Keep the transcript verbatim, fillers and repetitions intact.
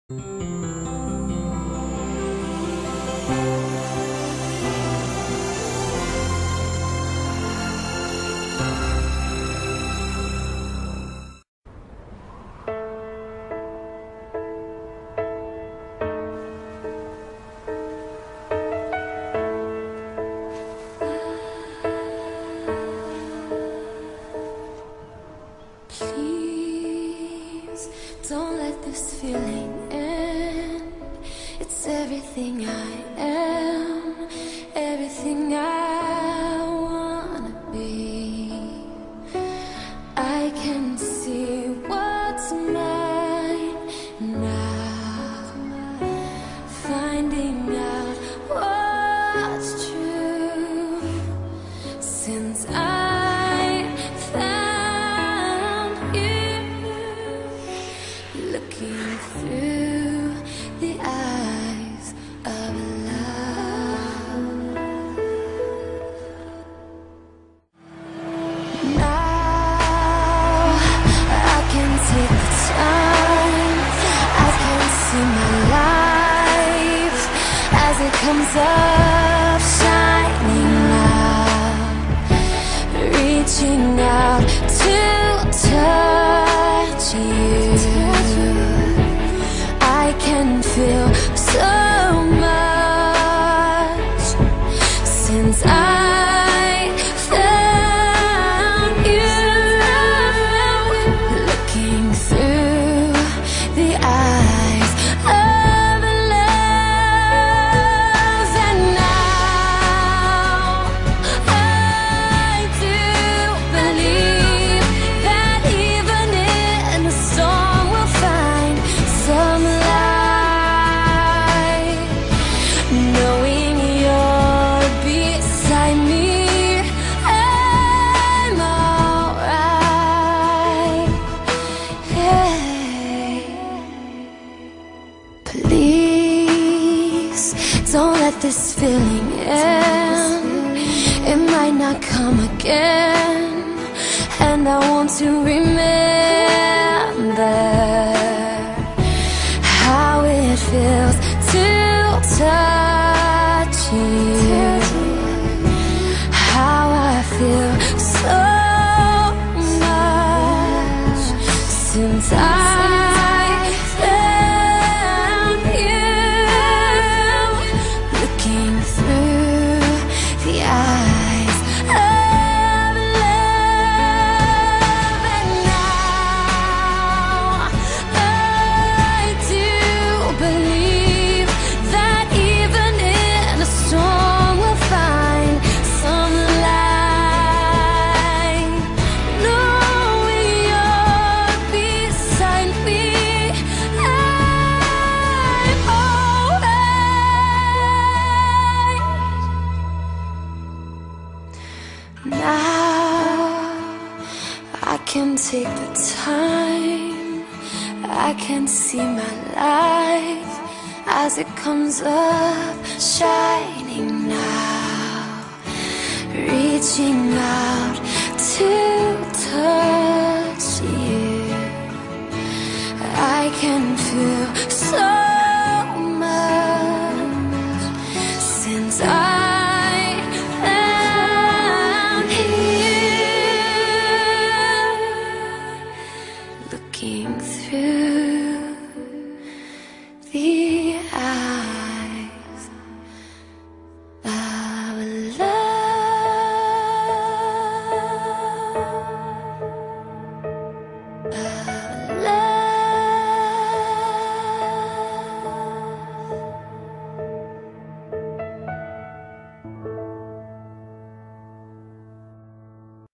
Please don't let this feeling end. It's everything I am, everything I wanna be. I can see what's mine now, finding out what's true. Since I found you, looking through the eyes of love. Now I can take the time, I can see my life as it comes up, shining now, reaching out to touch you. I can feel so much since I found you, looking through the eyes of love. And now I do believe that even in a storm we'll find some light. Knowing you're beside me, I'm alright. Hey. Please don't let this feeling end. It might not come again, and I want to remember how it feels to touch you, how I feel so much since I found you, looking through the eyes of love. And now I do believe that even in a storm we'll find some light. Knowing you're beside me, I'm alright. Now I can take the time, I can see my life as it comes up, shining now, reaching out to touch you. I can feel